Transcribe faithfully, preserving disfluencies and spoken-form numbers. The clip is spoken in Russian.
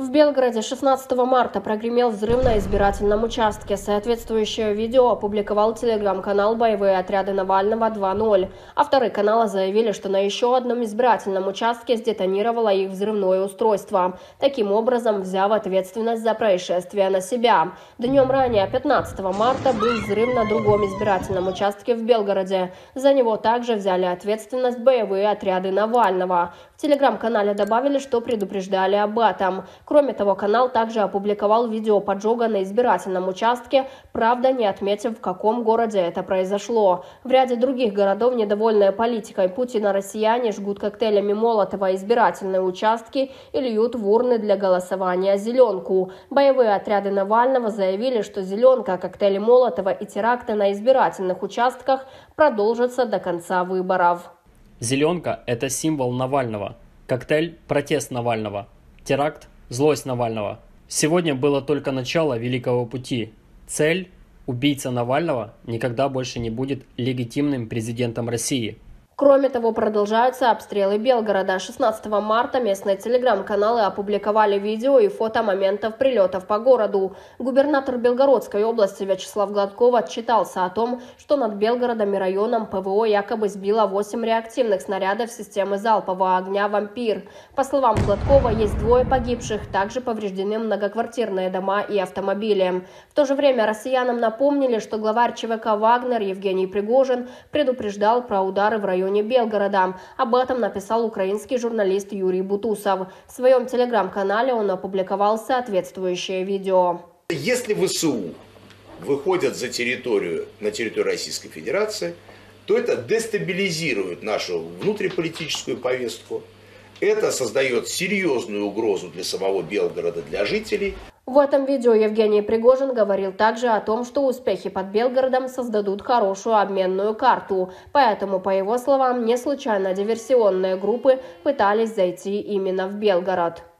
В Белгороде шестнадцатого марта прогремел взрыв на избирательном участке. Соответствующее видео опубликовал телеграм-канал «Боевые отряды Навального два ноль». Авторы канала заявили, что на еще одном избирательном участке сдетонировало их взрывное устройство, таким образом взяв ответственность за происшествие на себя. Днем ранее, пятнадцатого марта, был взрыв на другом избирательном участке в Белгороде. За него также взяли ответственность боевые отряды Навального. В телеграм-канале добавили, что предупреждали об этом. Кроме того, канал также опубликовал видео поджога на избирательном участке, правда, не отметив, в каком городе это произошло. В ряде других городов, недовольные политикой Путина, россияне жгут коктейлями Молотова избирательные участки и льют в урны для голосования зеленку. Боевые отряды Навального заявили, что зеленка, коктейли Молотова и теракты на избирательных участках продолжатся до конца выборов. Зеленка – это символ Навального. Коктейль – протест Навального. Теракт – злость Навального. Сегодня было только начало великого пути. Цель – убийца Навального никогда больше не будет легитимным президентом России. Кроме того, продолжаются обстрелы Белгорода. шестнадцатого марта местные телеграм-каналы опубликовали видео и фото моментов прилетов по городу. Губернатор Белгородской области Вячеслав Гладков отчитался о том, что над Белгородом и районом ПВО якобы сбило восемь реактивных снарядов системы залпового огня «Вампир». По словам Гладкова, есть двое погибших, также повреждены многоквартирные дома и автомобили. В то же время россиянам напомнили, что главарь ЧВК «Вагнер» Евгений Пригожин предупреждал про удары в районе Белгорода. Об этом написал украинский журналист Юрий Бутусов. В своем телеграм-канале он опубликовал соответствующее видео. Если ВСУ выходят за территорию, на территорию Российской Федерации, то это дестабилизирует нашу внутриполитическую повестку. Это создает серьезную угрозу для самого Белгорода, для жителей. В этом видео Евгений Пригожин говорил также о том, что успехи под Белгородом создадут хорошую обменную карту. Поэтому, по его словам, не случайно диверсионные группы пытались зайти именно в Белгород.